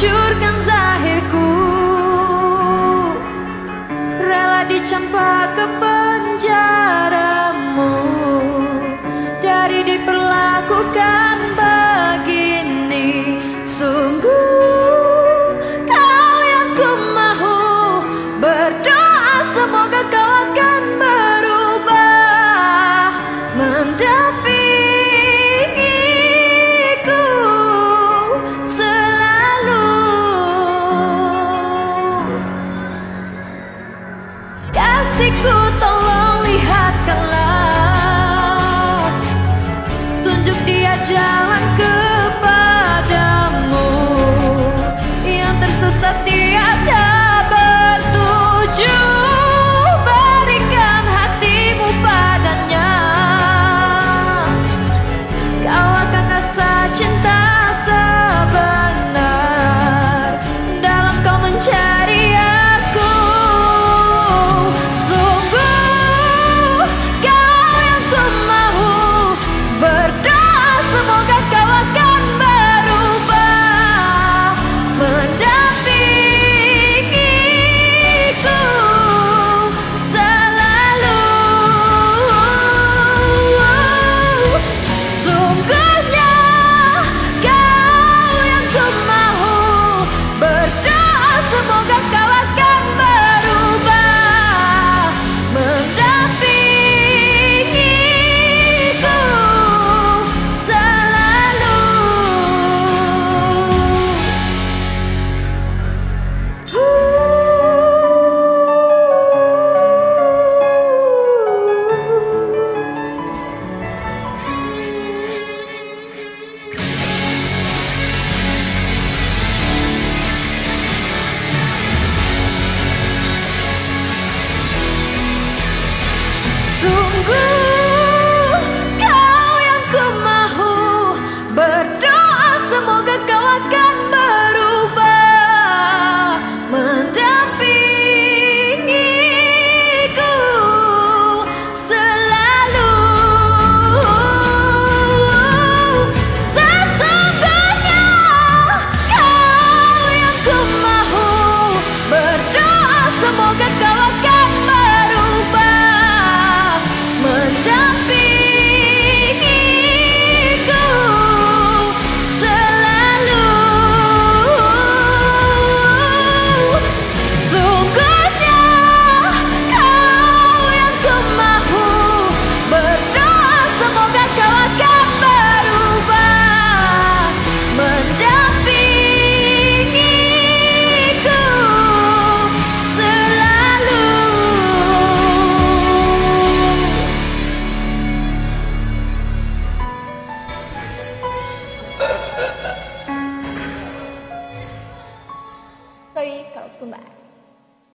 hancurkan zahirku, rela dicampak ke penjaramu, dari diperlakukan begini. Sungguh kau yang ku mahu, berdoa semoga kau akan berubah, mendampingiku selalu. Kasihku tolong lihatkanlah, tunjuk dia jalan kepadamu, yang tersesat tiada bertujuh. Berikan hatimu padanya, kau akan rasa cinta sebenar dalam kau mencari aku. Sungguh kau yang ku mahu, berdoa semoga kau akan berubah, mendampingiku selalu. Sungguhnya kau yang ku mahu, berdoa semoga kau akan berubah, mendampingiku selalu. Sungguh